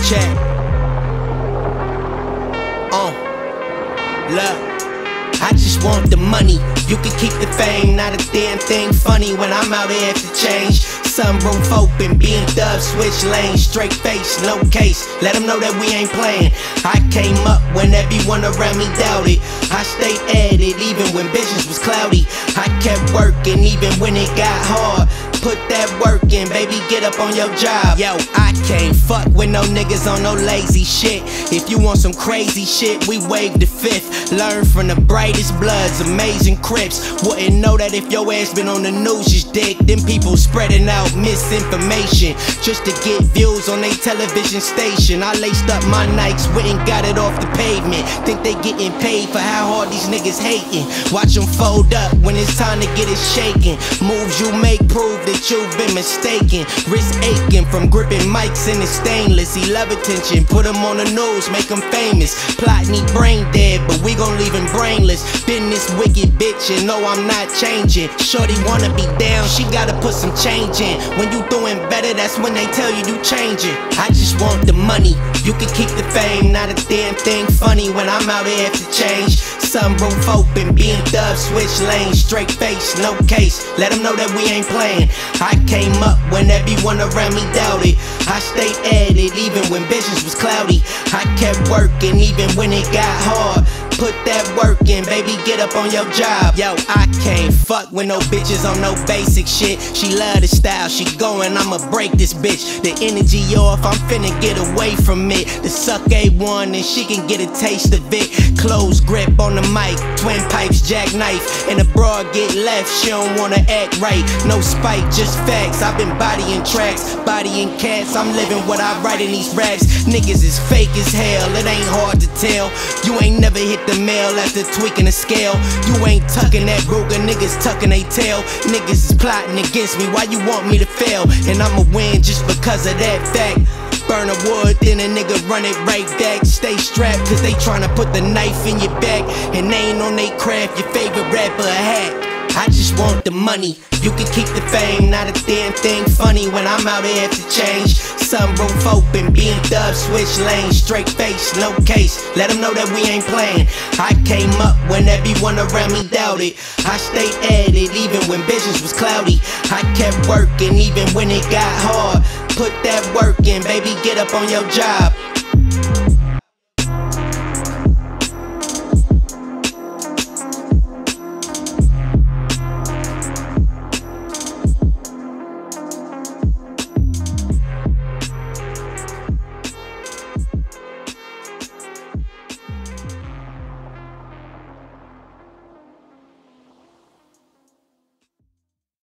Check. Look, I just want the money. You can keep the fame, not a damn thing funny when I'm out here to change. Sunroof open, being dub, switch lanes, straight face, no case. Let them know that we ain't playing. I came up when everyone around me doubted. I stayed at it even when business was cloudy. I kept working even when it got hard. Put that work in, baby, get up on your job. Yo, I can't fuck with no niggas on no lazy shit. If you want some crazy shit, we wave the fifth. Learn from the brightest bloods, amazing crips. Wouldn't know that if your ass been on the news, just dick. Them people spreading out misinformation just to get views on they television station. I laced up my Nikes, went and got it off the pavement. Think they getting paid for how hard these niggas hating. Watch them fold up when it's time to get it shaking. Moves you make prove that you've been mistaken. Wrist aching from gripping mics in the stainless. He love attention, put him on the news, make him famous. Plotting he brain dead, but we gon' leave him brainless. Been this wicked bitch and no, I'm not changing. Shorty wanna be down, she gotta put some change in. When you doing better, that's when they tell you changing. I just want the money. You can keep the fame, not a damn thing funny when I'm out here to change. Sunroof open, being dub, switch lanes, straight face, no case. Let them know that we ain't playing. I came up when everyone around me doubted. I stayed at it even when business was cloudy. I kept working even when it got hard. Put that work in, baby, get up on your job. Yo, I can't fuck with no bitches on no basic shit. She love the style, she going, I'ma break this bitch. The energy off, I'm finna get away from it. The suck A1 and she can get a taste of it. Close grip on the mic, twin pipes, jackknife. And the broad get left, she don't wanna act right. No spite, just facts, I've been bodying tracks, bodying cats. I'm living what I write in these raps. Niggas is fake as hell, it ain't hard to tell. You ain't never hit the mail after tweaking the scale. You ain't tucking that Ruger, niggas tucking they tail. Niggas is plotting against me, why you want me to fail? And I'ma win just because of that fact. Burn a wood, then a nigga run it right back. Stay strapped, cause they tryna put the knife in your back. And they ain't on they craft, your favorite rapper a hack. I just want the money. You can keep the fame, not a damn thing funny when I'm out here to change. Sunroof open, being dub, switch lanes, straight face, no case. Let them know that we ain't playing. I came up when everyone around me doubted. I stayed at it even when business was cloudy. I kept working even when it got hard. Put that work in, baby, get up on your job.